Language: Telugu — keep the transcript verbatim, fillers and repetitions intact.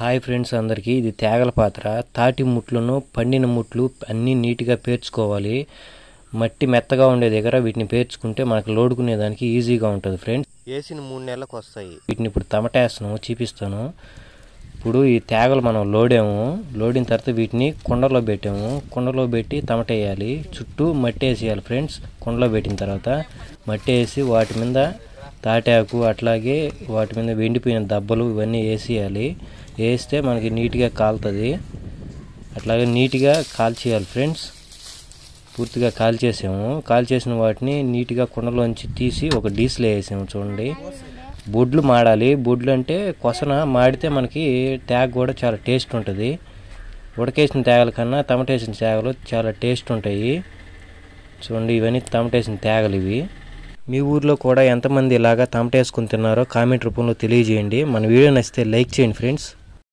హాయ్ ఫ్రెండ్స్ అందరికీ ఇది తేగల పాత్ర. తాటి ముట్లను పండిన ముట్లు అన్నీ నీట్గా పేర్చుకోవాలి. మట్టి మెత్తగా ఉండే దగ్గర వీటిని పేర్చుకుంటే మనకు లోడుకునే దానికి ఈజీగా ఉంటుంది ఫ్రెండ్స్. వేసిన మూడు నెలలకు వస్తాయి. వీటిని ఇప్పుడు టమటేస్తున్నాము, చూపిస్తాను. ఇప్పుడు ఈ తేగలు మనం లోడాము, లోడిన తర్వాత వీటిని కుండలో పెట్టాము. కుండలో పెట్టి టమటేయాలి. చుట్టూ మట్టి వేసేయాలి ఫ్రెండ్స్. కుండలో పెట్టిన తర్వాత మట్టి వేసి వాటి మీద తాటాకు అట్లాగే వాటి మీద వెండిపోయిన దబ్బలు ఇవన్నీ వేసేయాలి. వేస్తే మనకి నీట్గా కాలుతుంది. అట్లాగే నీట్గా కాల్చేయాలి ఫ్రెండ్స్. పూర్తిగా కాల్చేసాము. కాల్చేసిన వాటిని నీట్గా కుండలోంచి తీసి ఒక డీస్లో వేసాము. చూడండి, బొడ్లు మాడాలి. బొడ్లు అంటే కొసన మాడితే మనకి తేగ కూడా చాలా టేస్ట్ ఉంటుంది. ఉడకేసిన తేగల కన్నా టమటేసిన తేగలు చాలా టేస్ట్ ఉంటాయి. చూడండి, ఇవన్నీ టమటేసిన తేగలు ఇవి. మీ ఊర్లో కూడా ఎంతమంది ఇలాగా టమటేసుకుని తిన్నారో కామెంట్ రూపంలో తెలియజేయండి. మన వీడియో నచ్చితే లైక్ చేయండి ఫ్రెండ్స్.